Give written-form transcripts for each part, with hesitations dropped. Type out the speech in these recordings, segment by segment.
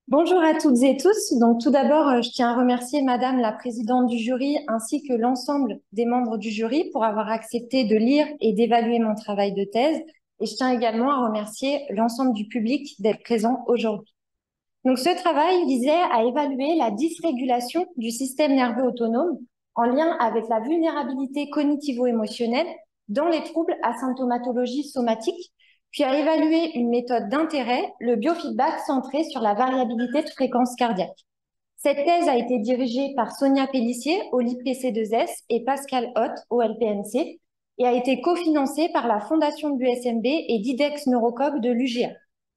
Bonjour à toutes et tous. Donc, tout d'abord, je tiens à remercier Madame la présidente du jury ainsi que l'ensemble des membres du jury pour avoir accepté de lire et d'évaluer mon travail de thèse. Et je tiens également à remercier l'ensemble du public d'être présent aujourd'hui. Donc, ce travail visait à évaluer la dysrégulation du système nerveux autonome en lien avec la vulnérabilité cognitivo-émotionnelle dans les troubles à symptomatologie somatique, puis à évaluer une méthode d'intérêt, le biofeedback centré sur la variabilité de fréquence cardiaque. Cette thèse a été dirigée par Sonia Pellissier au LIPC2S et Pascal Hott au LPNC et a été cofinancée par la Fondation de l'USMB et d'IDEX Neurocog de l'UGA.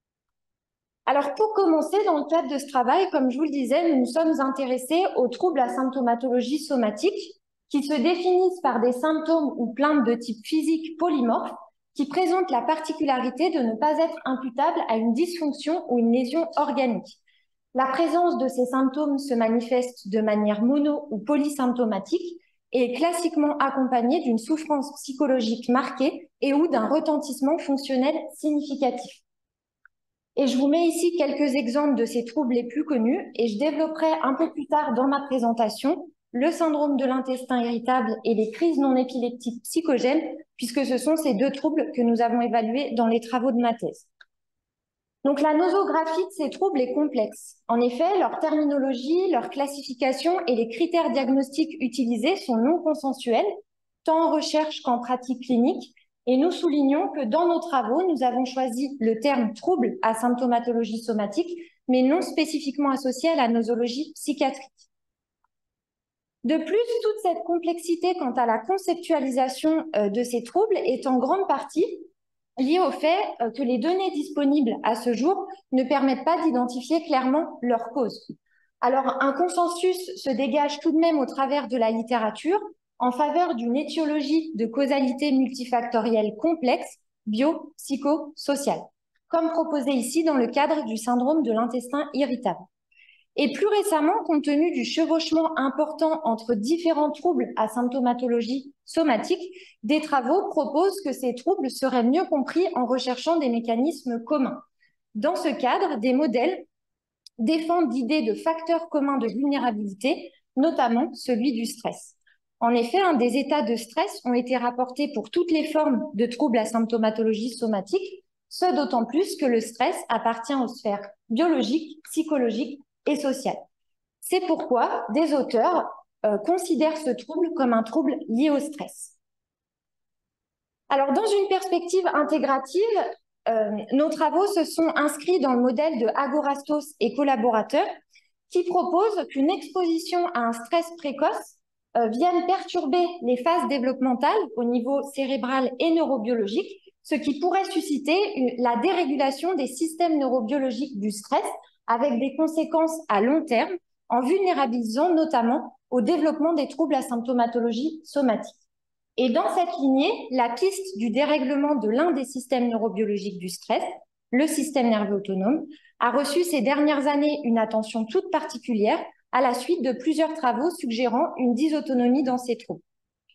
Alors, pour commencer, dans le cadre de ce travail, comme je vous le disais, nous nous sommes intéressés aux troubles à symptomatologie somatique qui se définissent par des symptômes ou plaintes de type physique polymorphe qui présentent la particularité de ne pas être imputables à une dysfonction ou une lésion organique. La présence de ces symptômes se manifeste de manière mono- ou polysymptomatique et est classiquement accompagnée d'une souffrance psychologique marquée et ou d'un retentissement fonctionnel significatif. Et je vous mets ici quelques exemples de ces troubles les plus connus et je développerai un peu plus tard dans ma présentation le syndrome de l'intestin irritable et les crises non épileptiques psychogènes, puisque ce sont ces deux troubles que nous avons évalués dans les travaux de ma thèse. Donc la nosographie de ces troubles est complexe. En effet, leur terminologie, leur classification et les critères diagnostiques utilisés sont non consensuels, tant en recherche qu'en pratique clinique, et nous soulignons que dans nos travaux, nous avons choisi le terme trouble à symptomatologie somatique, mais non spécifiquement associé à la nosologie psychiatrique. De plus, toute cette complexité quant à la conceptualisation de ces troubles est en grande partie liée au fait que les données disponibles à ce jour ne permettent pas d'identifier clairement leur cause. Alors, un consensus se dégage tout de même au travers de la littérature en faveur d'une étiologie de causalité multifactorielle complexe, bio-psychosociale, comme proposé ici dans le cadre du syndrome de l'intestin irritable. Et plus récemment, compte tenu du chevauchement important entre différents troubles à symptomatologie somatique, des travaux proposent que ces troubles seraient mieux compris en recherchant des mécanismes communs. Dans ce cadre, des modèles défendent l'idée de facteurs communs de vulnérabilité, notamment celui du stress. En effet, des états de stress ont été rapportés pour toutes les formes de troubles à symptomatologie somatique, ce d'autant plus que le stress appartient aux sphères biologiques, psychologiques et sociales. C'est pourquoi des auteurs considèrent ce trouble comme un trouble lié au stress. Alors, dans une perspective intégrative, nos travaux se sont inscrits dans le modèle de Agorastos et collaborateurs qui propose qu'une exposition à un stress précoce vienne perturber les phases développementales au niveau cérébral et neurobiologique, ce qui pourrait susciter la dérégulation des systèmes neurobiologiques du stress avec des conséquences à long terme en vulnérabilisant notamment au développement des troubles à symptomatologie somatique. Et dans cette lignée, la piste du dérèglement de l'un des systèmes neurobiologiques du stress, le système nerveux autonome, a reçu ces dernières années une attention toute particulière à la suite de plusieurs travaux suggérant une dysautonomie dans ces troubles.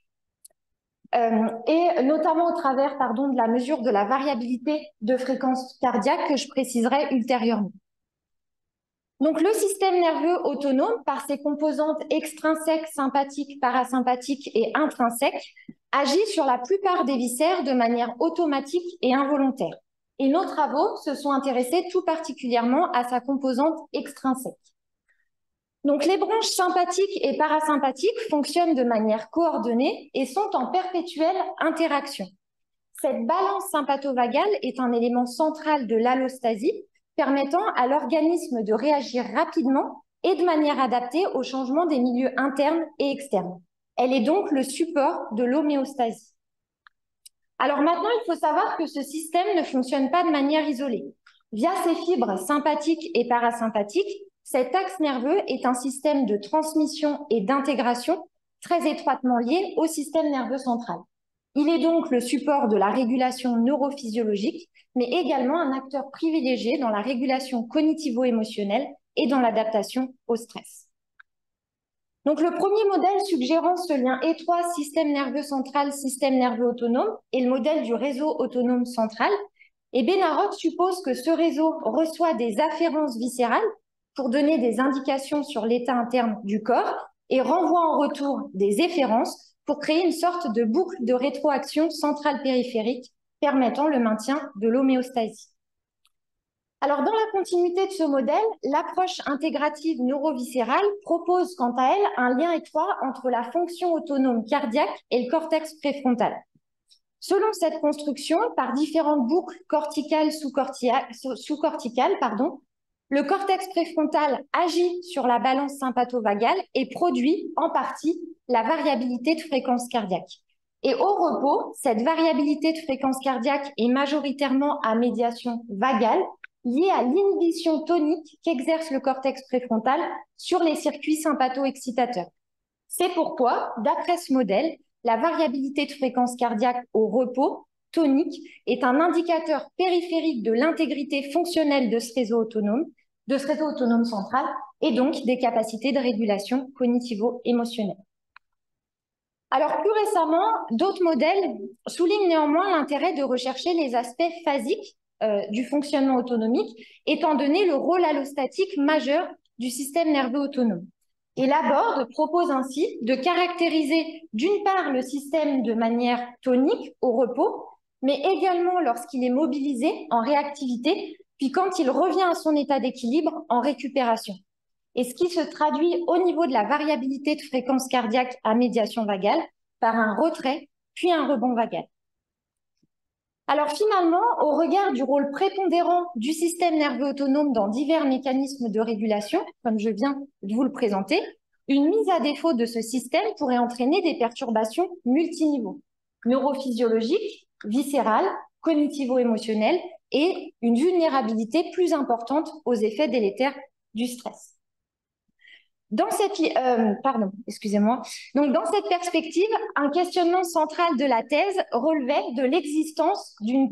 Et notamment au travers de la mesure de la variabilité de fréquence cardiaque que je préciserai ultérieurement. Donc, le système nerveux autonome, par ses composantes extrinsèques, sympathiques, parasympathiques et intrinsèques, agit sur la plupart des viscères de manière automatique et involontaire. Et nos travaux se sont intéressés tout particulièrement à sa composante extrinsèque. Donc, les branches sympathiques et parasympathiques fonctionnent de manière coordonnée et sont en perpétuelle interaction. Cette balance sympatho-vagale est un élément central de l'allostasie, permettant à l'organisme de réagir rapidement et de manière adaptée au changement des milieux internes et externes. Elle est donc le support de l'homéostasie. Alors maintenant, il faut savoir que ce système ne fonctionne pas de manière isolée. Via ses fibres sympathiques et parasympathiques, cet axe nerveux est un système de transmission et d'intégration très étroitement lié au système nerveux central. Il est donc le support de la régulation neurophysiologique, mais également un acteur privilégié dans la régulation cognitivo-émotionnelle et dans l'adaptation au stress. Donc, le premier modèle suggérant ce lien étroit système nerveux central, système nerveux autonome est le modèle du réseau autonome central. Et Benaroth suppose que ce réseau reçoit des afférences viscérales pour donner des indications sur l'état interne du corps et renvoie en retour des efférences pour créer une sorte de boucle de rétroaction centrale-périphérique permettant le maintien de l'homéostasie. Alors, dans la continuité de ce modèle, l'approche intégrative neuroviscérale propose quant à elle un lien étroit entre la fonction autonome cardiaque et le cortex préfrontal. Selon cette construction, par différentes boucles corticales sous-corticales, le cortex préfrontal agit sur la balance sympatho-vagale et produit en partie la variabilité de fréquence cardiaque. Et au repos, cette variabilité de fréquence cardiaque est majoritairement à médiation vagale, liée à l'inhibition tonique qu'exerce le cortex préfrontal sur les circuits sympatho-excitateurs. C'est pourquoi, d'après ce modèle, la variabilité de fréquence cardiaque au repos tonique est un indicateur périphérique de l'intégrité fonctionnelle de ce réseau autonome central et donc des capacités de régulation cognitivo-émotionnelle. Alors, plus récemment, d'autres modèles soulignent néanmoins l'intérêt de rechercher les aspects phasiques du fonctionnement autonomique, étant donné le rôle allostatique majeur du système nerveux autonome. Et Laborde propose ainsi de caractériser d'une part le système de manière tonique au repos, mais également lorsqu'il est mobilisé en réactivité, puis quand il revient à son état d'équilibre en récupération. Et ce qui se traduit au niveau de la variabilité de fréquence cardiaque à médiation vagale par un retrait, puis un rebond vagal. Alors finalement, au regard du rôle prépondérant du système nerveux autonome dans divers mécanismes de régulation, comme je viens de vous le présenter, une mise à défaut de ce système pourrait entraîner des perturbations multiniveaux, neurophysiologiques, viscérales, cognitivo-émotionnelles et une vulnérabilité plus importante aux effets délétères du stress. Dans cette, Donc, dans cette perspective, un questionnement central de la thèse relevait de l'existence d'une...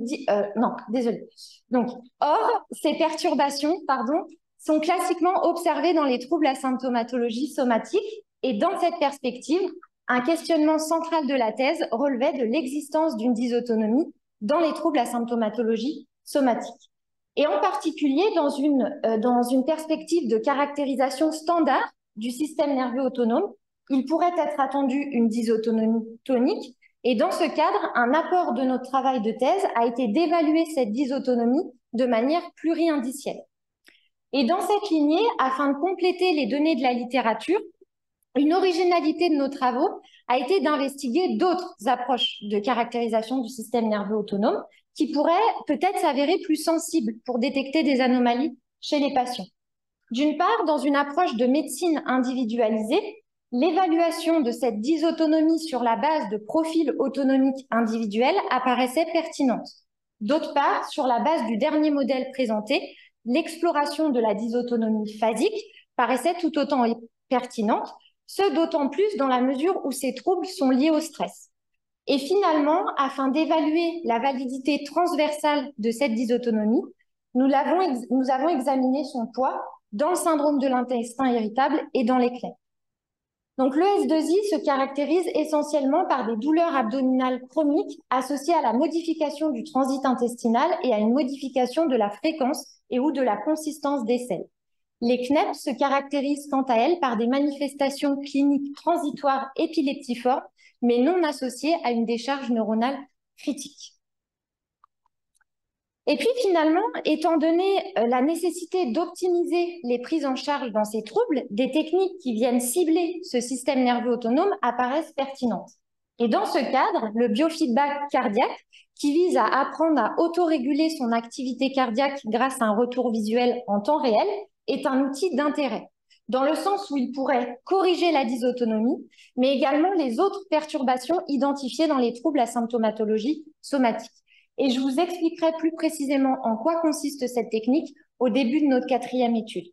Or, ces perturbations, sont classiquement observées dans les troubles à symptomatologie somatique. Et dans cette perspective, un questionnement central de la thèse relevait de l'existence d'une dysautonomie dans les troubles à symptomatologie somatique. Et en particulier, dans une perspective de caractérisation standard du système nerveux autonome, il pourrait être attendu une dysautonomie tonique. Et dans ce cadre, un apport de notre travail de thèse a été d'évaluer cette dysautonomie de manière pluriindicielle. Et dans cette lignée, afin de compléter les données de la littérature, une originalité de nos travaux a été d'investiguer d'autres approches de caractérisation du système nerveux autonome qui pourraient peut-être s'avérer plus sensibles pour détecter des anomalies chez les patients. D'une part, dans une approche de médecine individualisée, l'évaluation de cette dysautonomie sur la base de profils autonomiques individuels apparaissait pertinente. D'autre part, sur la base du dernier modèle présenté, l'exploration de la dysautonomie phasique paraissait tout autant pertinente, ce d'autant plus dans la mesure où ces troubles sont liés au stress. Et finalement, afin d'évaluer la validité transversale de cette dysautonomie, nous avons examiné son poids dans le syndrome de l'intestin irritable et dans les CLEP. Donc le S2I se caractérise essentiellement par des douleurs abdominales chroniques associées à la modification du transit intestinal et à une modification de la fréquence et ou de la consistance des selles. Les CNEP se caractérisent quant à elles par des manifestations cliniques transitoires épileptiformes, mais non associées à une décharge neuronale critique. Et puis finalement, étant donné la nécessité d'optimiser les prises en charge dans ces troubles, des techniques qui viennent cibler ce système nerveux autonome apparaissent pertinentes. Et dans ce cadre, le biofeedback cardiaque, qui vise à apprendre à autoréguler son activité cardiaque grâce à un retour visuel en temps réel, est un outil d'intérêt, dans le sens où il pourrait corriger la dysautonomie, mais également les autres perturbations identifiées dans les troubles à symptomatologie somatique. Et je vous expliquerai plus précisément en quoi consiste cette technique au début de notre 4e étude.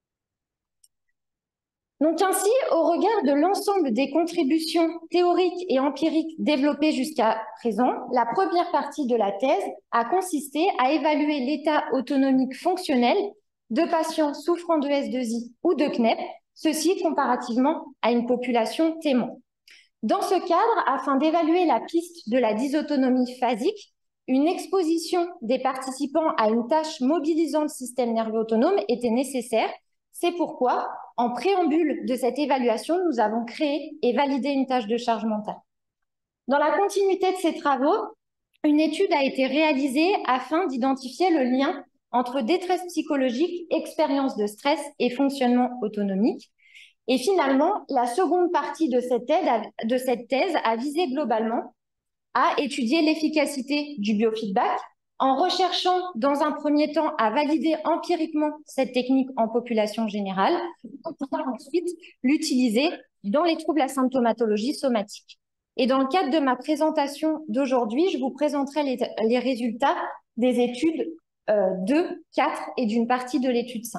Donc ainsi, au regard de l'ensemble des contributions théoriques et empiriques développées jusqu'à présent, la première partie de la thèse a consisté à évaluer l'état autonomique fonctionnel de patients souffrant de S2I ou de CNEP, ceci comparativement à une population témoin. Dans ce cadre, afin d'évaluer la piste de la dysautonomie phasique, une exposition des participants à une tâche mobilisant le système nerveux autonome était nécessaire, C'est pourquoi, en préambule de cette évaluation, nous avons créé et validé une tâche de charge mentale. Dans la continuité de ces travaux, une étude a été réalisée afin d'identifier le lien entre détresse psychologique, expérience de stress et fonctionnement autonomique. Et finalement, la seconde partie de cette thèse a visé globalement à étudier l'efficacité du biofeedback en recherchant dans un premier temps à valider empiriquement cette technique en population générale pour pouvoir ensuite l'utiliser dans les troubles à symptomatologie somatique. Et dans le cadre de ma présentation d'aujourd'hui, je vous présenterai les résultats des études 2, 4 et d'une partie de l'étude 5.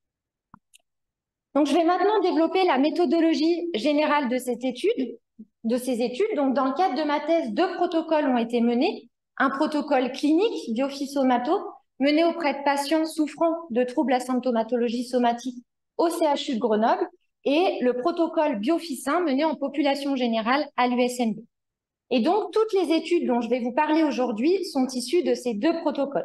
Donc, je vais maintenant développer la méthodologie générale de ces études. Donc, dans le cadre de ma thèse, 2 protocoles ont été menés. Un protocole clinique, Biophysomato, mené auprès de patients souffrant de troubles à symptomatologie somatique au CHU de Grenoble, et le protocole Biophysin mené en population générale à l'USMB. Et donc, toutes les études dont je vais vous parler aujourd'hui sont issues de ces 2 protocoles.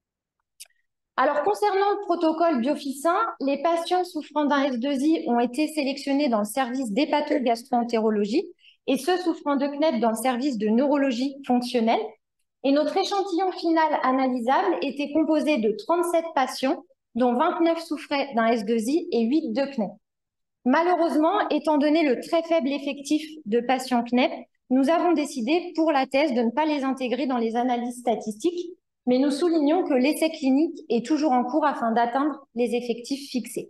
Alors, concernant le protocole Biophysin, les patients souffrant d'un S2I ont été sélectionnés dans le service d'hépatogastro-entérologie et ceux souffrant de CNEP dans le service de neurologie fonctionnelle. Et notre échantillon final analysable était composé de 37 patients, dont 29 souffraient d'un S2I et 8 de CNEP. Malheureusement, étant donné le très faible effectif de patients CNEP, nous avons décidé pour la thèse de ne pas les intégrer dans les analyses statistiques, mais nous soulignons que l'essai clinique est toujours en cours afin d'atteindre les effectifs fixés.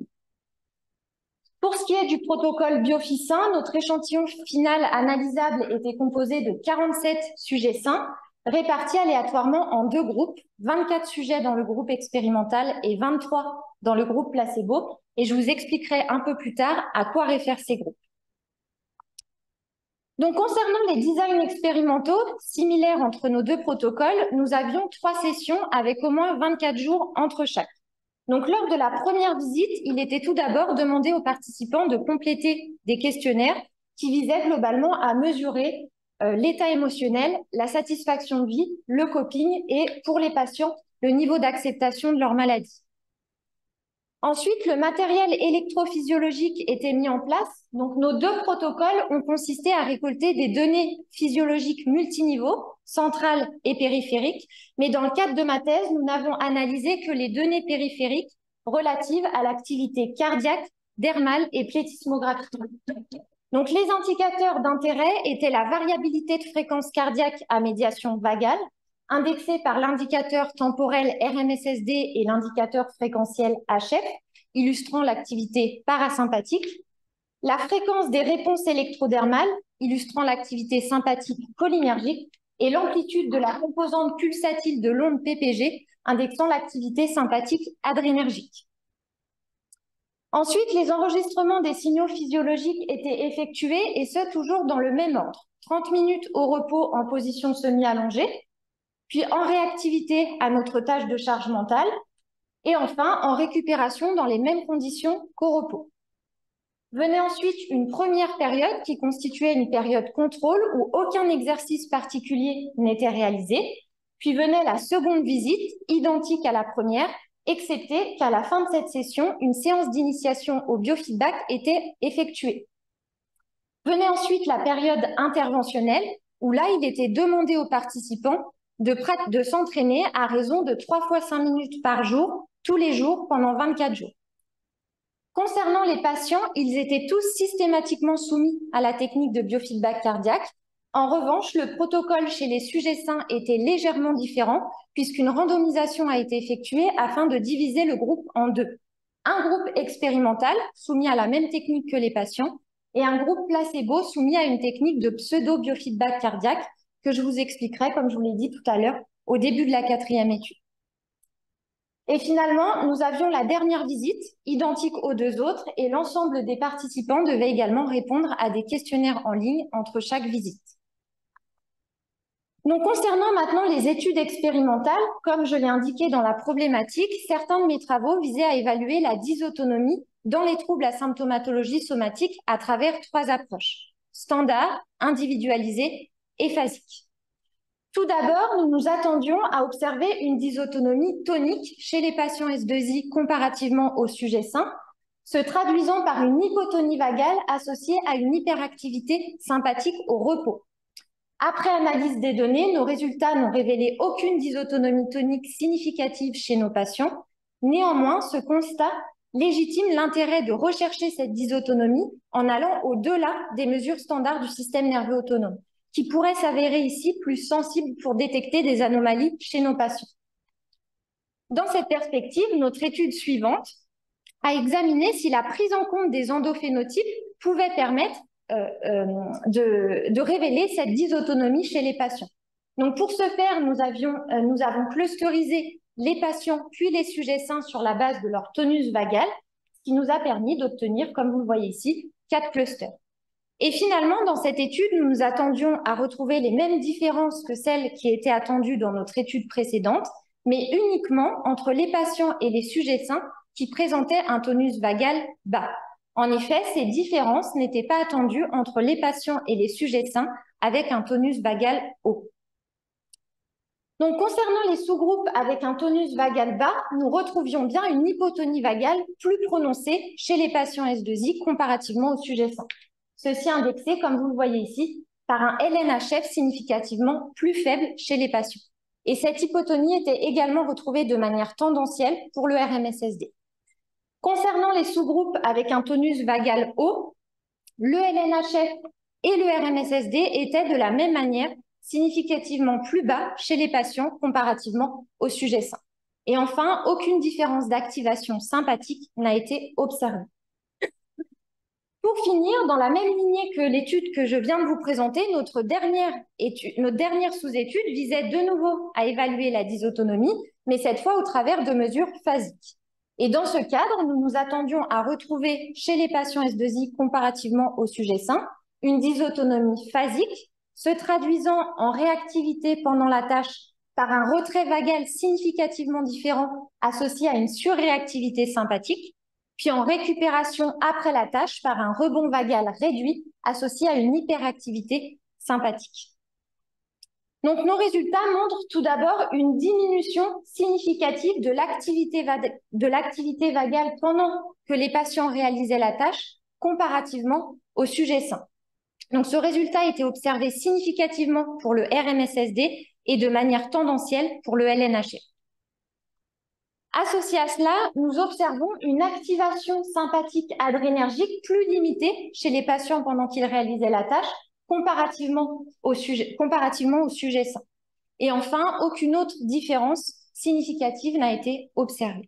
Pour ce qui est du protocole Biophysin, notre échantillon final analysable était composé de 47 sujets sains, répartis aléatoirement en 2 groupes, 24 sujets dans le groupe expérimental et 23 dans le groupe placebo, et je vous expliquerai un peu plus tard à quoi réfèrent ces groupes. Donc, concernant les designs expérimentaux, similaires entre nos 2 protocoles, nous avions 3 sessions avec au moins 24 jours entre chaque. Donc, lors de la première visite, il était tout d'abord demandé aux participants de compléter des questionnaires qui visaient globalement à mesurer l'état émotionnel, la satisfaction de vie, le coping et, pour les patients, le niveau d'acceptation de leur maladie. Ensuite, le matériel électrophysiologique était mis en place. Donc, nos 2 protocoles ont consisté à récolter des données physiologiques multiniveaux, centrales et périphériques. Mais dans le cadre de ma thèse, nous n'avons analysé que les données périphériques relatives à l'activité cardiaque, dermale et plétismographie. Donc, les indicateurs d'intérêt étaient la variabilité de fréquence cardiaque à médiation vagale, indexé par l'indicateur temporel RMSSD et l'indicateur fréquentiel HF, illustrant l'activité parasympathique, la fréquence des réponses électrodermales, illustrant l'activité sympathique cholinergique, et l'amplitude de la composante pulsatile de l'onde PPG, indexant l'activité sympathique adrénergique. Ensuite, les enregistrements des signaux physiologiques étaient effectués, et ce, toujours dans le même ordre. 30 minutes au repos en position semi-allongée, puis en réactivité à notre tâche de charge mentale, et enfin en récupération dans les mêmes conditions qu'au repos. Venait ensuite une première période qui constituait une période contrôle où aucun exercice particulier n'était réalisé, puis venait la seconde visite, identique à la première, excepté qu'à la fin de cette session, une séance d'initiation au biofeedback était effectuée. Venait ensuite la période interventionnelle, où là, il était demandé aux participants de s'entraîner à raison de 3 fois 5 minutes par jour, tous les jours, pendant 24 jours. Concernant les patients, ils étaient tous systématiquement soumis à la technique de biofeedback cardiaque. En revanche, le protocole chez les sujets sains était légèrement différent, puisqu'une randomisation a été effectuée afin de diviser le groupe en 2. Un groupe expérimental, soumis à la même technique que les patients, et un groupe placebo soumis à une technique de pseudo-biofeedback cardiaque, que je vous expliquerai, comme je vous l'ai dit tout à l'heure, au début de la 4e étude. Et finalement, nous avions la dernière visite, identique aux 2 autres, et l'ensemble des participants devaient également répondre à des questionnaires en ligne entre chaque visite. Donc, concernant maintenant les études expérimentales, comme je l'ai indiqué dans la problématique, certains de mes travaux visaient à évaluer la dysautonomie dans les troubles à symptomatologie somatique à travers 3 approches: standard, individualisée et phasique. Tout d'abord, nous nous attendions à observer une dysautonomie tonique chez les patients S2I comparativement aux sujets sains, se traduisant par une hypotonie vagale associée à une hyperactivité sympathique au repos. Après analyse des données, nos résultats n'ont révélé aucune dysautonomie tonique significative chez nos patients. Néanmoins, ce constat légitime l'intérêt de rechercher cette dysautonomie en allant au-delà des mesures standards du système nerveux autonome, qui pourraient s'avérer ici plus sensibles pour détecter des anomalies chez nos patients. Dans cette perspective, notre étude suivante a examiné si la prise en compte des endophénotypes pouvait permettre de révéler cette dysautonomie chez les patients. Donc pour ce faire, nous avons clusterisé les patients puis les sujets sains sur la base de leur tonus vagal, ce qui nous a permis d'obtenir, comme vous le voyez ici, 4 clusters. Et finalement, dans cette étude, nous nous attendions à retrouver les mêmes différences que celles qui étaient attendues dans notre étude précédente, mais uniquement entre les patients et les sujets sains qui présentaient un tonus vagal bas. En effet, ces différences n'étaient pas attendues entre les patients et les sujets sains avec un tonus vagal haut. Donc, concernant les sous-groupes avec un tonus vagal bas, nous retrouvions bien une hypotonie vagale plus prononcée chez les patients S2I comparativement aux sujets sains. Ceci indexé, comme vous le voyez ici, par un LNHF significativement plus faible chez les patients. Et cette hypotonie était également retrouvée de manière tendancielle pour le RMSSD. Concernant les sous-groupes avec un tonus vagal haut, le LNHF et le RMSSD étaient de la même manière significativement plus bas chez les patients comparativement aux sujets sains. Et enfin, aucune différence d'activation sympathique n'a été observée. Pour finir, dans la même lignée que l'étude que je viens de vous présenter, notre dernière sous-étude visait de nouveau à évaluer la dysautonomie, mais cette fois au travers de mesures phasiques. Et dans ce cadre, nous nous attendions à retrouver chez les patients S2I comparativement aux sujets sains une dysautonomie phasique se traduisant en réactivité pendant la tâche par un retrait vagal significativement différent associé à une surréactivité sympathique, puis en récupération après la tâche par un rebond vagal réduit associé à une hyperactivité sympathique. Donc, nos résultats montrent tout d'abord une diminution significative de l'activité vagale pendant que les patients réalisaient la tâche comparativement aux sujets sains. Donc, ce résultat a été observé significativement pour le RMSSD et de manière tendancielle pour le LNHF. Associé à cela, nous observons une activation sympathique adrénergique plus limitée chez les patients pendant qu'ils réalisaient la tâche comparativement au sujet sain. Et enfin, aucune autre différence significative n'a été observée.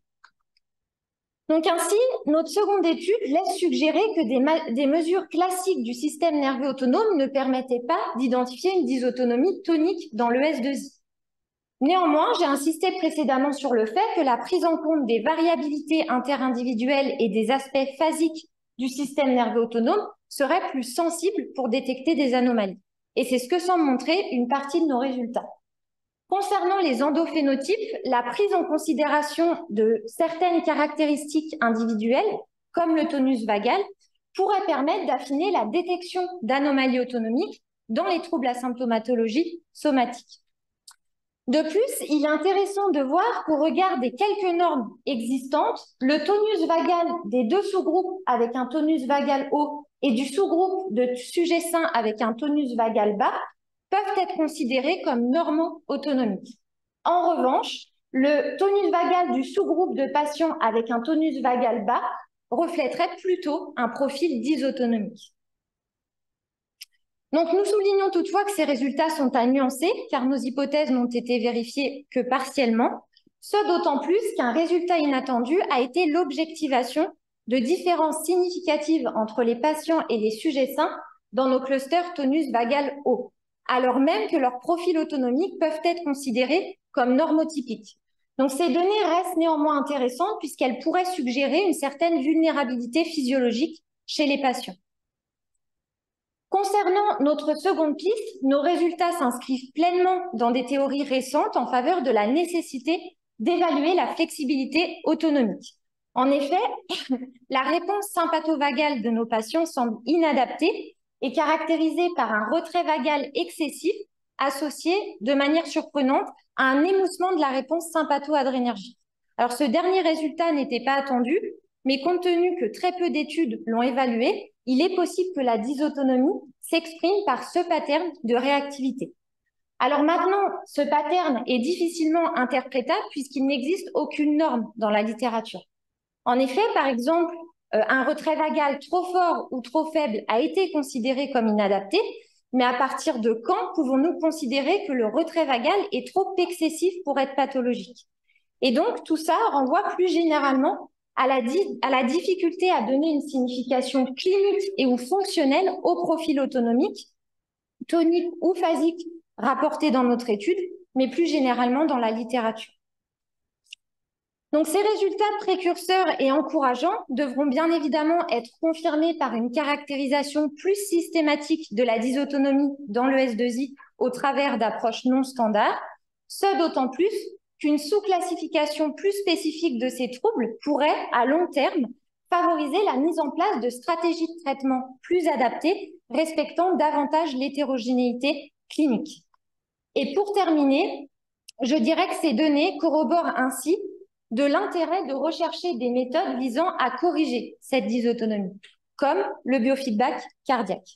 Donc ainsi, notre seconde étude laisse suggérer que des mesures classiques du système nerveux autonome ne permettaient pas d'identifier une dysautonomie tonique dans le S2I. Néanmoins, j'ai insisté précédemment sur le fait que la prise en compte des variabilités interindividuelles et des aspects phasiques du système nerveux autonome serait plus sensible pour détecter des anomalies. Et c'est ce que semble montrer une partie de nos résultats. Concernant les endophénotypes, la prise en considération de certaines caractéristiques individuelles, comme le tonus vagal, pourrait permettre d'affiner la détection d'anomalies autonomiques dans les troubles à symptomatologie somatique. De plus, il est intéressant de voir qu'au regard des quelques normes existantes, le tonus vagal des deux sous-groupes avec un tonus vagal haut et du sous-groupe de sujets sains avec un tonus vagal bas peuvent être considérés comme normaux autonomiques. En revanche, le tonus vagal du sous-groupe de patients avec un tonus vagal bas reflèterait plutôt un profil dysautonomique. Donc, nous soulignons toutefois que ces résultats sont à nuancer, car nos hypothèses n'ont été vérifiées que partiellement, ce d'autant plus qu'un résultat inattendu a été l'objectivation de différences significatives entre les patients et les sujets sains dans nos clusters tonus vagal haut, alors même que leurs profils autonomiques peuvent être considérés comme normotypiques. Donc, ces données restent néanmoins intéressantes puisqu'elles pourraient suggérer une certaine vulnérabilité physiologique chez les patients. Concernant notre seconde piste, nos résultats s'inscrivent pleinement dans des théories récentes en faveur de la nécessité d'évaluer la flexibilité autonomique. En effet, la réponse sympathovagale de nos patients semble inadaptée et caractérisée par un retrait vagal excessif associé de manière surprenante à un émoussement de la réponse sympatho-adrénergique. Alors, ce dernier résultat n'était pas attendu mais compte tenu que très peu d'études l'ont évalué, il est possible que la dysautonomie s'exprime par ce pattern de réactivité. Alors maintenant, ce pattern est difficilement interprétable puisqu'il n'existe aucune norme dans la littérature. En effet, par exemple, un retrait vagal trop fort ou trop faible a été considéré comme inadapté, mais à partir de quand pouvons-nous considérer que le retrait vagal est trop excessif pour être pathologique? Et donc, tout ça renvoie plus généralement à la difficulté à donner une signification clinique et ou fonctionnelle au profil autonomique, tonique ou phasique rapporté dans notre étude, mais plus généralement dans la littérature. Donc, ces résultats précurseurs et encourageants devront bien évidemment être confirmés par une caractérisation plus systématique de la dysautonomie dans le S2I au travers d'approches non standards, ce d'autant plus qu'une sous-classification plus spécifique de ces troubles pourrait, à long terme, favoriser la mise en place de stratégies de traitement plus adaptées, respectant davantage l'hétérogénéité clinique. Et pour terminer, je dirais que ces données corroborent ainsi de l'intérêt de rechercher des méthodes visant à corriger cette dysautonomie, comme le biofeedback cardiaque.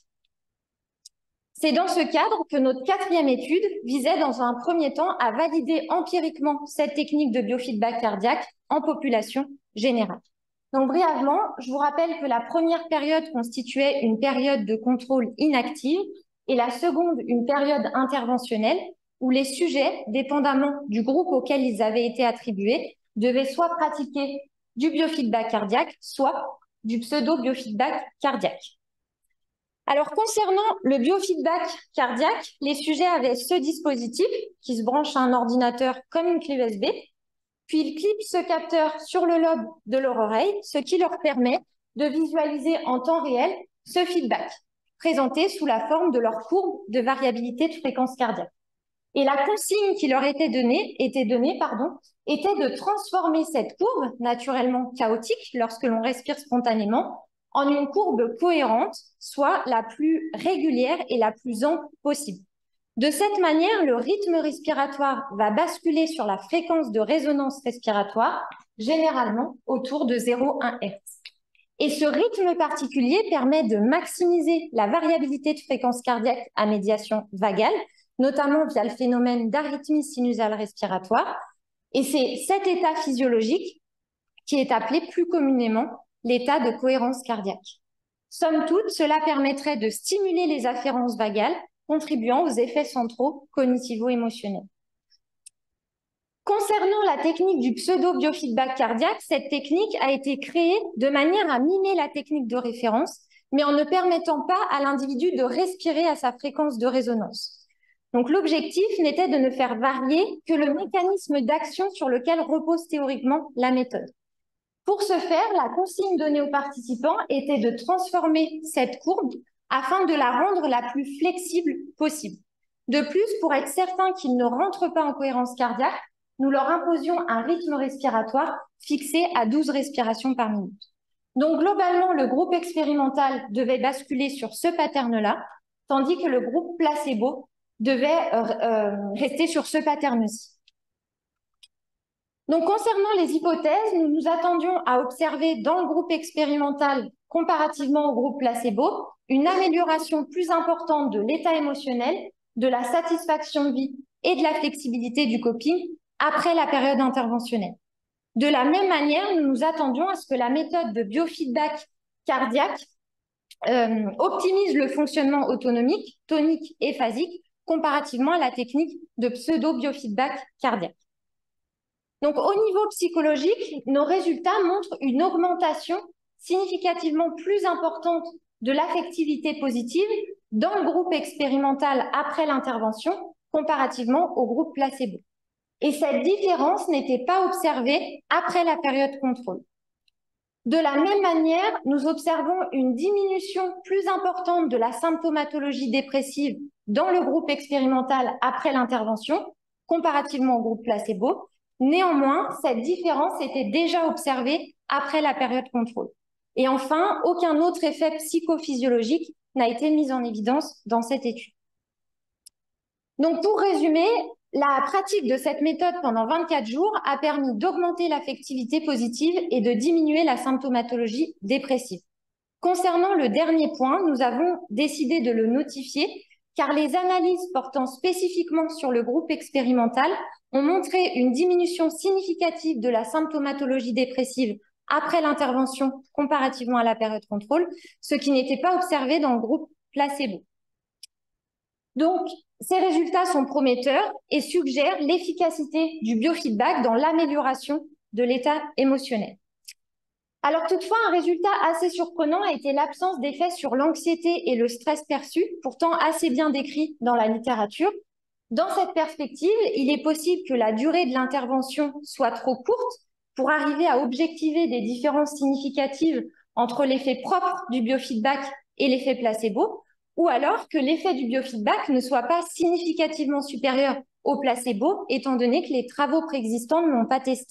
C'est dans ce cadre que notre 4e étude visait dans un premier temps à valider empiriquement cette technique de biofeedback cardiaque en population générale. Donc brièvement, je vous rappelle que la première période constituait une période de contrôle inactive et la seconde une période interventionnelle où les sujets, dépendamment du groupe auquel ils avaient été attribués, devaient soit pratiquer du biofeedback cardiaque, soit du pseudo-biofeedback cardiaque. Alors, concernant le biofeedback cardiaque, les sujets avaient ce dispositif qui se branche à un ordinateur comme une clé USB, puis ils clipent ce capteur sur le lobe de leur oreille, ce qui leur permet de visualiser en temps réel ce feedback, présenté sous la forme de leur courbe de variabilité de fréquence cardiaque. Et la consigne qui leur était donnée était de transformer cette courbe, naturellement chaotique lorsque l'on respire spontanément, en une courbe cohérente, soit la plus régulière et la plus ample possible. De cette manière, le rythme respiratoire va basculer sur la fréquence de résonance respiratoire, généralement autour de 0,1 Hz. Et ce rythme particulier permet de maximiser la variabilité de fréquence cardiaque à médiation vagale, notamment via le phénomène d'arythmie sinusale respiratoire. Et c'est cet état physiologique qui est appelé plus communément l'état de cohérence cardiaque. Somme toute, cela permettrait de stimuler les afférences vagales, contribuant aux effets centraux cognitivo-émotionnels. Concernant la technique du pseudo-biofeedback cardiaque, cette technique a été créée de manière à mimer la technique de référence, mais en ne permettant pas à l'individu de respirer à sa fréquence de résonance. Donc l'objectif n'était de ne faire varier que le mécanisme d'action sur lequel repose théoriquement la méthode. Pour ce faire, la consigne donnée aux participants était de transformer cette courbe afin de la rendre la plus flexible possible. De plus, pour être certain qu'ils ne rentrent pas en cohérence cardiaque, nous leur imposions un rythme respiratoire fixé à 12 respirations par minute. Donc globalement, le groupe expérimental devait basculer sur ce pattern-là, tandis que le groupe placebo devait rester sur ce pattern-ci. Donc, concernant les hypothèses, nous nous attendions à observer dans le groupe expérimental, comparativement au groupe placebo, une amélioration plus importante de l'état émotionnel, de la satisfaction de vie et de la flexibilité du coping après la période interventionnelle. De la même manière, nous nous attendions à ce que la méthode de biofeedback cardiaque optimise le fonctionnement autonomique, tonique et phasique comparativement à la technique de pseudo-biofeedback cardiaque. Donc, au niveau psychologique, nos résultats montrent une augmentation significativement plus importante de l'affectivité positive dans le groupe expérimental après l'intervention comparativement au groupe placebo. Et cette différence n'était pas observée après la période contrôle. De la même manière, nous observons une diminution plus importante de la symptomatologie dépressive dans le groupe expérimental après l'intervention comparativement au groupe placebo. Néanmoins, cette différence était déjà observée après la période contrôle. Et enfin, aucun autre effet psychophysiologique n'a été mis en évidence dans cette étude. Donc, pour résumer, La pratique de cette méthode pendant 24 jours a permis d'augmenter l'affectivité positive et de diminuer la symptomatologie dépressive. Concernant le dernier point, nous avons décidé de le notifier car les analyses portant spécifiquement sur le groupe expérimental ont montré une diminution significative de la symptomatologie dépressive après l'intervention comparativement à la période contrôle, ce qui n'était pas observé dans le groupe placebo. Donc, ces résultats sont prometteurs et suggèrent l'efficacité du biofeedback dans l'amélioration de l'état émotionnel. Alors toutefois, un résultat assez surprenant a été l'absence d'effet sur l'anxiété et le stress perçu, pourtant assez bien décrit dans la littérature. Dans cette perspective, il est possible que la durée de l'intervention soit trop courte pour arriver à objectiver des différences significatives entre l'effet propre du biofeedback et l'effet placebo, ou alors que l'effet du biofeedback ne soit pas significativement supérieur au placebo, étant donné que les travaux préexistants ne l'ont pas testé.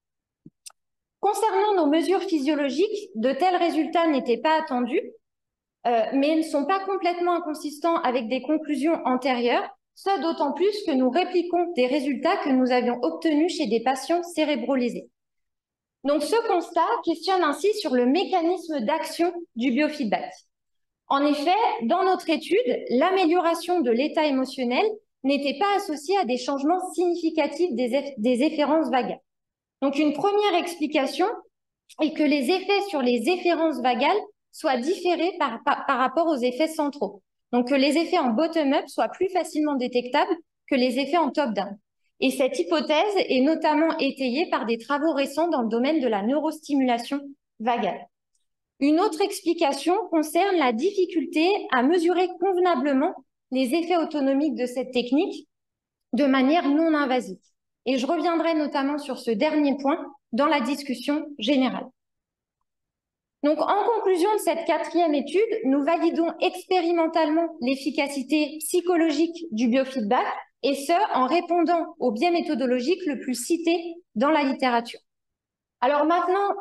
Concernant nos mesures physiologiques, de tels résultats n'étaient pas attendus, mais ne sont pas complètement inconsistants avec des conclusions antérieures, ce d'autant plus que nous répliquons des résultats que nous avions obtenus chez des patients cérébrolésés. Donc ce constat questionne ainsi sur le mécanisme d'action du biofeedback. En effet, dans notre étude, l'amélioration de l'état émotionnel n'était pas associée à des changements significatifs des efférences vagales. Donc une première explication est que les effets sur les efférences vagales soient différés par rapport aux effets centraux. Donc que les effets en bottom-up soient plus facilement détectables que les effets en top-down. Et cette hypothèse est notamment étayée par des travaux récents dans le domaine de la neurostimulation vagale. Une autre explication concerne la difficulté à mesurer convenablement les effets autonomiques de cette technique de manière non invasive. Et je reviendrai notamment sur ce dernier point dans la discussion générale. Donc, en conclusion de cette quatrième étude, nous validons expérimentalement l'efficacité psychologique du biofeedback, et ce, en répondant au biais méthodologique le plus cité dans la littérature. Alors maintenant,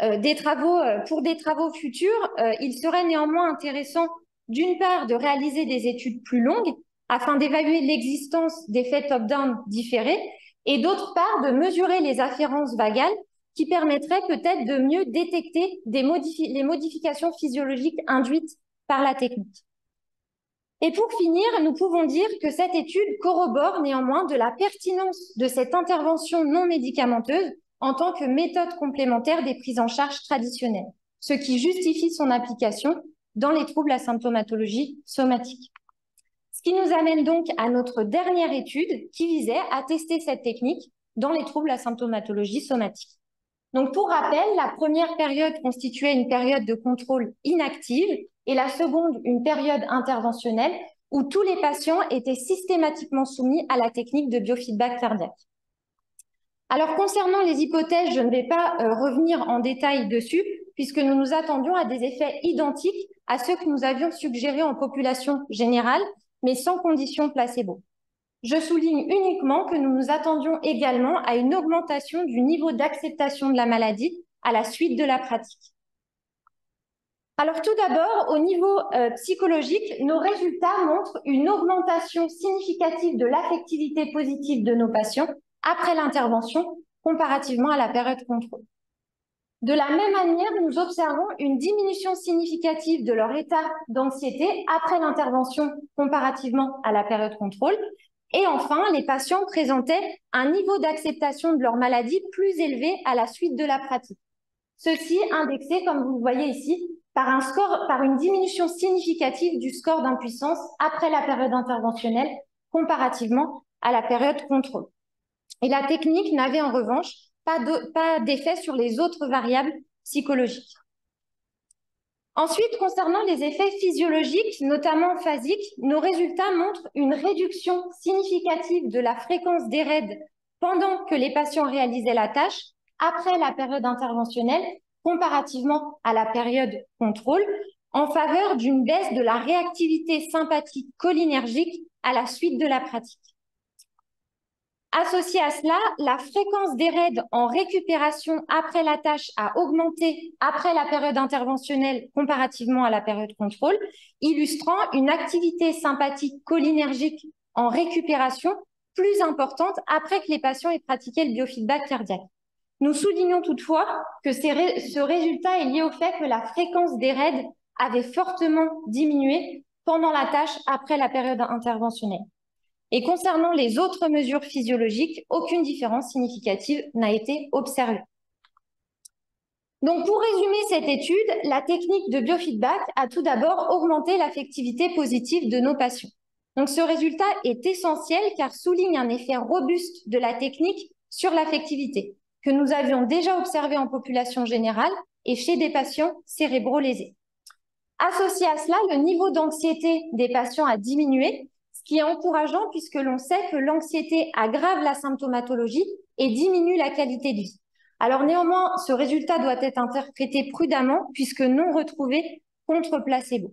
pour des travaux futurs, il serait néanmoins intéressant, d'une part, de réaliser des études plus longues afin d'évaluer l'existence d'effets top-down différés, et d'autre part, de mesurer les afférences vagales qui permettraient peut-être de mieux détecter les modifications physiologiques induites par la technique. Et pour finir, nous pouvons dire que cette étude corrobore néanmoins de la pertinence de cette intervention non médicamenteuse en tant que méthode complémentaire des prises en charge traditionnelles, ce qui justifie son application dans les troubles à symptomatologie somatique. Ce qui nous amène donc à notre dernière étude qui visait à tester cette technique dans les troubles à symptomatologie somatique. Donc, pour rappel, la première période constituait une période de contrôle inactive et la seconde, une période interventionnelle où tous les patients étaient systématiquement soumis à la technique de biofeedback cardiaque. Alors, concernant les hypothèses, je ne vais pas revenir en détail dessus puisque nous nous attendions à des effets identiques à ceux que nous avions suggérés en population générale, mais sans condition placebo. Je souligne uniquement que nous nous attendions également à une augmentation du niveau d'acceptation de la maladie à la suite de la pratique. Alors tout d'abord, au niveau psychologique, nos résultats montrent une augmentation significative de l'affectivité positive de nos patients après l'intervention comparativement à la période contrôle. De la même manière, nous observons une diminution significative de leur état d'anxiété après l'intervention comparativement à la période contrôle. Et enfin, les patients présentaient un niveau d'acceptation de leur maladie plus élevé à la suite de la pratique. Ceci indexé, comme vous le voyez ici, par une diminution significative du score d'impuissance après la période interventionnelle comparativement à la période contrôle. Et la technique n'avait en revanche pas d'effet sur les autres variables psychologiques. Ensuite, concernant les effets physiologiques, notamment phasiques, nos résultats montrent une réduction significative de la fréquence des raids pendant que les patients réalisaient la tâche après la période interventionnelle comparativement à la période contrôle, en faveur d'une baisse de la réactivité sympathique cholinergique à la suite de la pratique. Associé à cela, la fréquence des raids en récupération après la tâche a augmenté après la période interventionnelle comparativement à la période contrôle, illustrant une activité sympathique cholinergique en récupération plus importante après que les patients aient pratiqué le biofeedback cardiaque. Nous soulignons toutefois que ce résultat est lié au fait que la fréquence des raids avait fortement diminué pendant la tâche après la période interventionnelle. Et concernant les autres mesures physiologiques, aucune différence significative n'a été observée. Donc, pour résumer cette étude, la technique de biofeedback a tout d'abord augmenté l'affectivité positive de nos patients. Donc, ce résultat est essentiel car souligne un effet robuste de la technique sur l'affectivité que nous avions déjà observé en population générale et chez des patients cérébro-lésés. Associé à cela, le niveau d'anxiété des patients a diminué, ce qui est encourageant puisque l'on sait que l'anxiété aggrave la symptomatologie et diminue la qualité de vie. Alors néanmoins, ce résultat doit être interprété prudemment puisque non retrouvé contre placebo.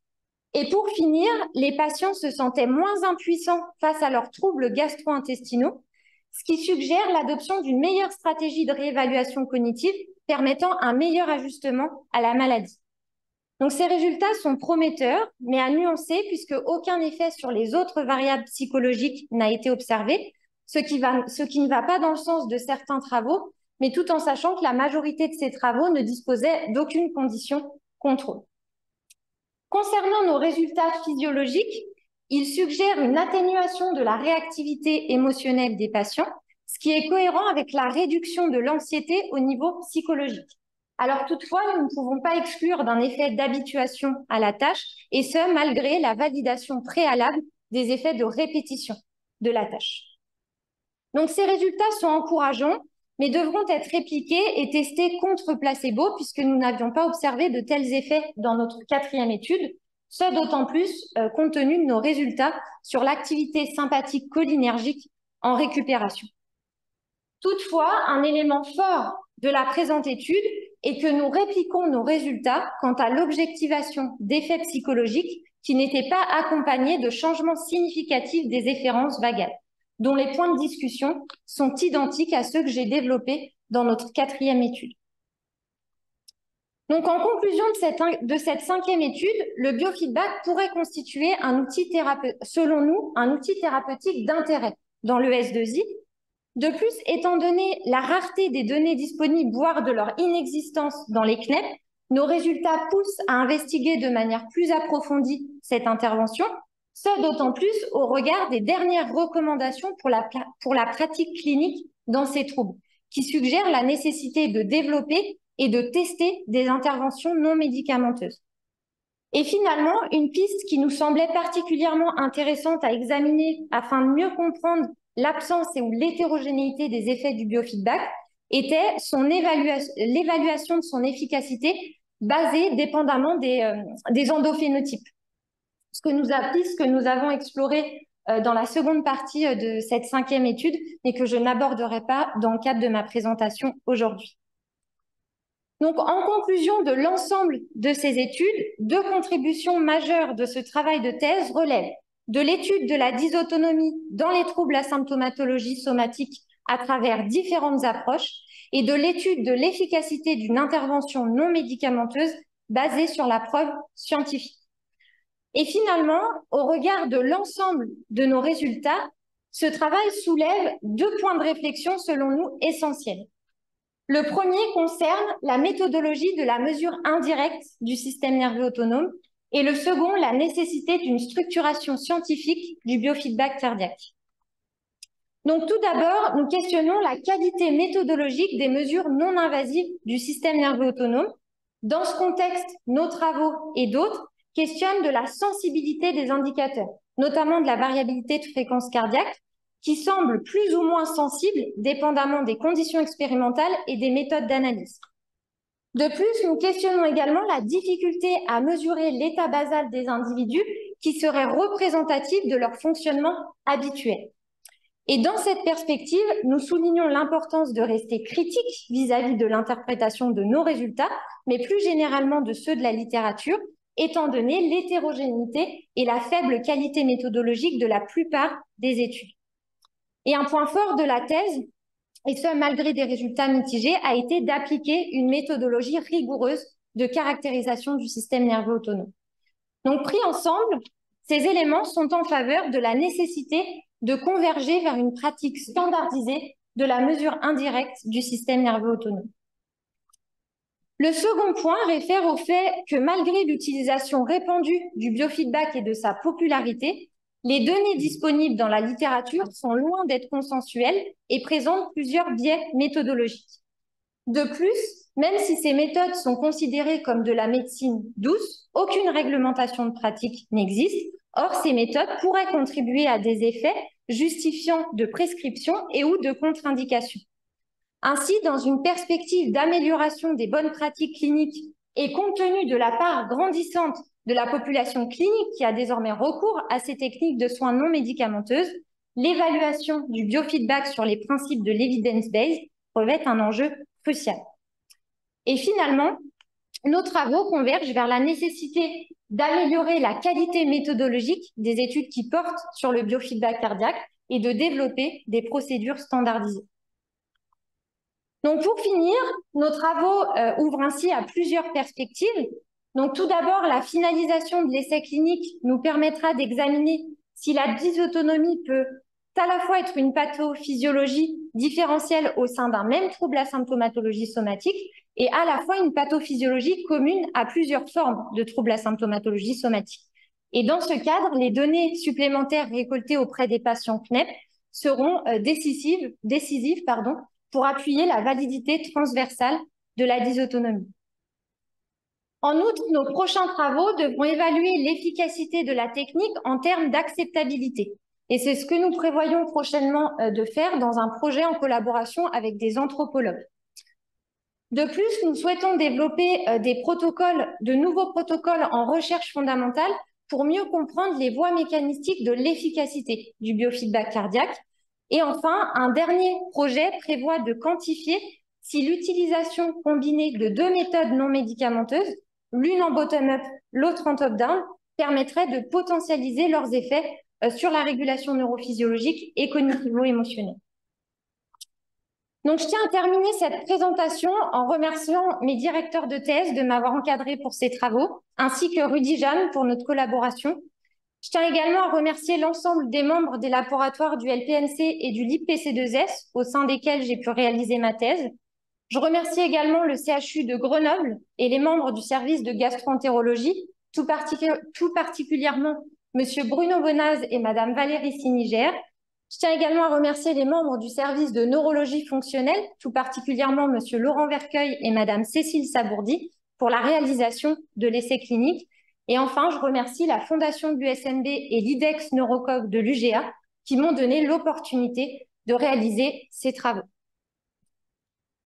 Et pour finir, les patients se sentaient moins impuissants face à leurs troubles gastro-intestinaux, ce qui suggère l'adoption d'une meilleure stratégie de réévaluation cognitive permettant un meilleur ajustement à la maladie. Donc ces résultats sont prometteurs, mais à nuancer puisque aucun effet sur les autres variables psychologiques n'a été observé, ce qui ne va pas dans le sens de certains travaux, mais tout en sachant que la majorité de ces travaux ne disposaient d'aucune condition contrôle. Concernant nos résultats physiologiques, ils suggèrent une atténuation de la réactivité émotionnelle des patients, ce qui est cohérent avec la réduction de l'anxiété au niveau psychologique. Alors toutefois, nous ne pouvons pas exclure d'un effet d'habituation à la tâche, et ce, malgré la validation préalable des effets de répétition de la tâche. Donc ces résultats sont encourageants, mais devront être répliqués et testés contre placebo, puisque nous n'avions pas observé de tels effets dans notre 4e étude, ce d'autant plus compte tenu de nos résultats sur l'activité sympathique cholinergique en récupération. Toutefois, un élément fort de la présente étude est que nous répliquons nos résultats quant à l'objectivation d'effets psychologiques qui n'étaient pas accompagnés de changements significatifs des efférences vagales, dont les points de discussion sont identiques à ceux que j'ai développés dans notre 4e étude. Donc, en conclusion de cette 5e étude, le biofeedback pourrait constituer un outil selon nous, un outil thérapeutique d'intérêt dans le S2I. De plus, étant donné la rareté des données disponibles, voire de leur inexistence dans les CNEP, nos résultats poussent à investiguer de manière plus approfondie cette intervention, ce d'autant plus au regard des dernières recommandations pour la pratique clinique dans ces troubles, qui suggèrent la nécessité de développer et de tester des interventions non médicamenteuses. Et finalement, une piste qui nous semblait particulièrement intéressante à examiner afin de mieux comprendre l'absence et ou l'hétérogénéité des effets du biofeedback était l'évaluation de son efficacité basée dépendamment des endophénotypes. Ce que nous avons exploré dans la seconde partie de cette 5e étude, mais que je n'aborderai pas dans le cadre de ma présentation aujourd'hui. Donc, en conclusion de l'ensemble de ces études, 2 contributions majeures de ce travail de thèse relèvent de l'étude de la dysautonomie dans les troubles à symptomatologie somatique à travers différentes approches et de l'étude de l'efficacité d'une intervention non médicamenteuse basée sur la preuve scientifique. Et finalement, au regard de l'ensemble de nos résultats, ce travail soulève 2 points de réflexion selon nous essentiels. Le premier concerne la méthodologie de la mesure indirecte du système nerveux autonome et le second, la nécessité d'une structuration scientifique du biofeedback cardiaque. Donc tout d'abord, nous questionnons la qualité méthodologique des mesures non invasives du système nerveux autonome. Dans ce contexte, nos travaux et d'autres questionnent de la sensibilité des indicateurs, notamment de la variabilité de fréquence cardiaque, qui semble plus ou moins sensible, dépendamment des conditions expérimentales et des méthodes d'analyse. De plus, nous questionnons également la difficulté à mesurer l'état basal des individus qui serait représentatif de leur fonctionnement habituel. Et dans cette perspective, nous soulignons l'importance de rester critique vis-à-vis de l'interprétation de nos résultats, mais plus généralement de ceux de la littérature, étant donné l'hétérogénéité et la faible qualité méthodologique de la plupart des études. Et un point fort de la thèse, et ce malgré des résultats mitigés, a été d'appliquer une méthodologie rigoureuse de caractérisation du système nerveux autonome. Donc pris ensemble, ces éléments sont en faveur de la nécessité de converger vers une pratique standardisée de la mesure indirecte du système nerveux autonome. Le second point réfère au fait que malgré l'utilisation répandue du biofeedback et de sa popularité, les données disponibles dans la littérature sont loin d'être consensuelles et présentent plusieurs biais méthodologiques. De plus, même si ces méthodes sont considérées comme de la médecine douce, aucune réglementation de pratique n'existe. Or, ces méthodes pourraient contribuer à des effets justifiant de prescription et ou de contre-indication. Ainsi, dans une perspective d'amélioration des bonnes pratiques cliniques et compte tenu de la part grandissante de la population clinique qui a désormais recours à ces techniques de soins non médicamenteuses, l'évaluation du biofeedback sur les principes de l'evidence-based revêt un enjeu crucial. Et finalement, nos travaux convergent vers la nécessité d'améliorer la qualité méthodologique des études qui portent sur le biofeedback cardiaque et de développer des procédures standardisées. Donc, pour finir, nos travaux ouvrent ainsi à plusieurs perspectives. Donc, tout d'abord, la finalisation de l'essai clinique nous permettra d'examiner si la dysautonomie peut à la fois être une pathophysiologie différentielle au sein d'un même trouble à symptomatologie somatique et à la fois une pathophysiologie commune à plusieurs formes de troubles à symptomatologie somatique. Et dans ce cadre, les données supplémentaires récoltées auprès des patients CNEP seront décisives pour appuyer la validité transversale de la dysautonomie. En outre, nos prochains travaux devront évaluer l'efficacité de la technique en termes d'acceptabilité. Et c'est ce que nous prévoyons prochainement de faire dans un projet en collaboration avec des anthropologues. De plus, nous souhaitons développer de nouveaux protocoles en recherche fondamentale pour mieux comprendre les voies mécanistiques de l'efficacité du biofeedback cardiaque. Et enfin, un dernier projet prévoit de quantifier si l'utilisation combinée de deux méthodes non médicamenteuses, l'une en bottom-up, l'autre en top-down, permettrait de potentialiser leurs effets sur la régulation neurophysiologique et cognitivo-émotionnelle. Donc, je tiens à terminer cette présentation en remerciant mes directeurs de thèse de m'avoir encadré pour ces travaux, ainsi que Rudy Jeanne pour notre collaboration. Je tiens également à remercier l'ensemble des membres des laboratoires du LPNC et du LIPPC2S, au sein desquels j'ai pu réaliser ma thèse. Je remercie également le CHU de Grenoble et les membres du service de gastro-entérologie, tout particulièrement Monsieur Bruno Bonaz et Madame Valérie Siniger. Je tiens également à remercier les membres du service de neurologie fonctionnelle, tout particulièrement Monsieur Laurent Vercueil et Madame Cécile Sabourdi, pour la réalisation de l'essai clinique. Et enfin, je remercie la Fondation de l'USMB et l'IDEX Neurocoq de l'UGA qui m'ont donné l'opportunité de réaliser ces travaux.